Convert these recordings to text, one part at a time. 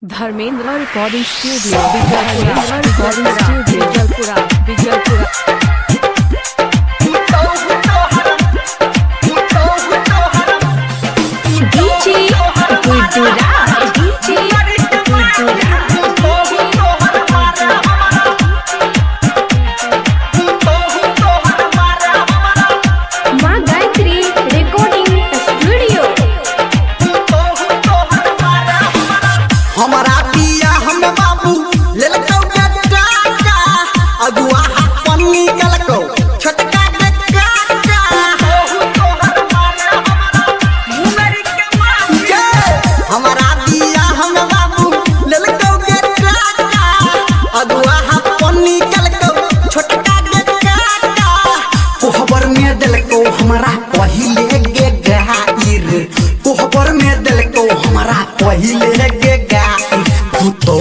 Dharmendra recording studio Vijayapura. हमारा पिया हम बाबू लेलकौ बेटा अगुआ पन्नी गलकौ छोटका बेटा हमारा पिया हम बाबू लेलकौ बेटा अगुआ पन्नी गलकौ छोटका बेटा कोहबर में देलकौ हमारा पहिले गे गाइर कोहबर में देलकौ हमारा पहिले गे पुतो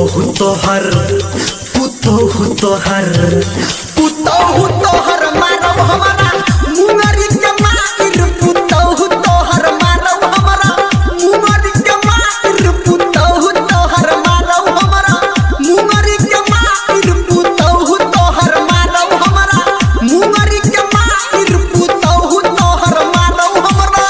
हर मारब हमारा मुंगरी के मार पुतो हर मारब हमारा मुंगरी के मार पुतो हर मारब हमारा मुंगरी के मार पुतो हर मारब हमारा मुंगरी के मार पुतो हर मारब हमारा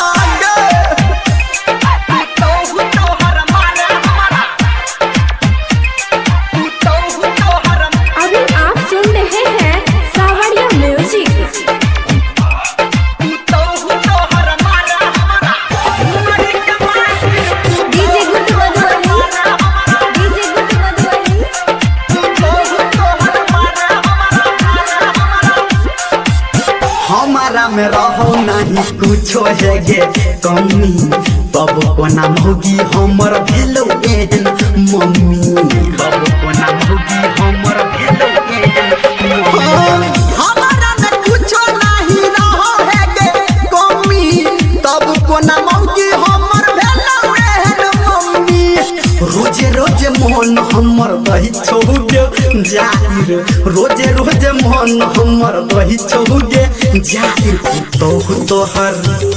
हमारा में रहो नहीं कुछो है गे कमी तब कोना मौगी हमर भेलो एहन मम्मी तब कोना मौगी हमर भेलो एहन हमारा में कुछो नहीं रहो है गे कमी तब कोना मौगी हमर भेलो एहन मम्मी रोजे रोजे मोहन हमर दही छौगे जाहिर रोजे रोजे मोहन हमर दही छौगे जाहिर पुतो हर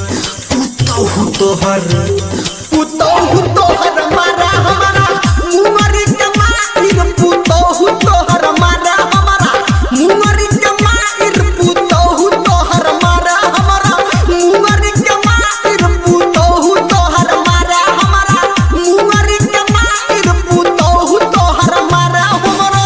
मारा हमारा मुंगरी के मार पुतो हर मारा हमारा मुंगरी के मार पुतो हर मारा हमारा मुंगरी के मार पुतो हर मारा हमारा मुंगरी के मार पुतो हर मारा हमारा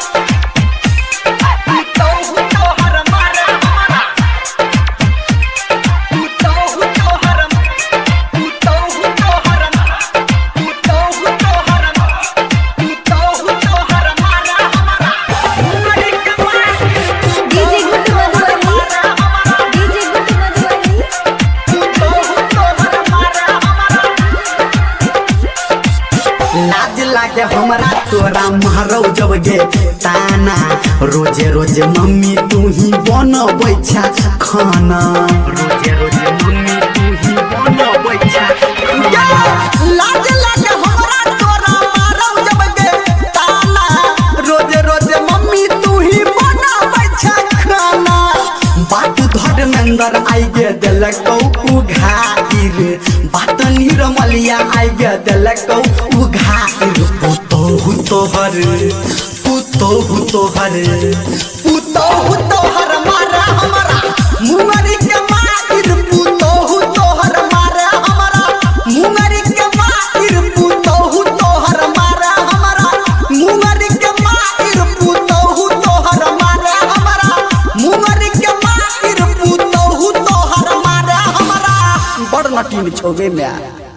लाज लागे हमरा तोरा मारो जब गे ताना रोजे रोजे मम्मी तू ही बनबै छा खाना रोजे रोजे मम्मी तू ही बनबै छा लाज लागे हमरा तोरा मारो जब गे ताना रोजे रोजे मम्मी तू ही बनबै छा खाना बात धर्मेंद्र आई गे देलकौ उघाइर बात निरमलिया आई गे देलकौ उघाइर पुतो हर मारा हमारा मुंगरी के मार पुतो हर मारा हमारा मुंगरी के मार पुतो हर मारा हमारा मुंगरी के मार पुतो हर मारा हमारा मुंगरी के मार पुतो हर मारा हमारा बड़ नटीन छौगे में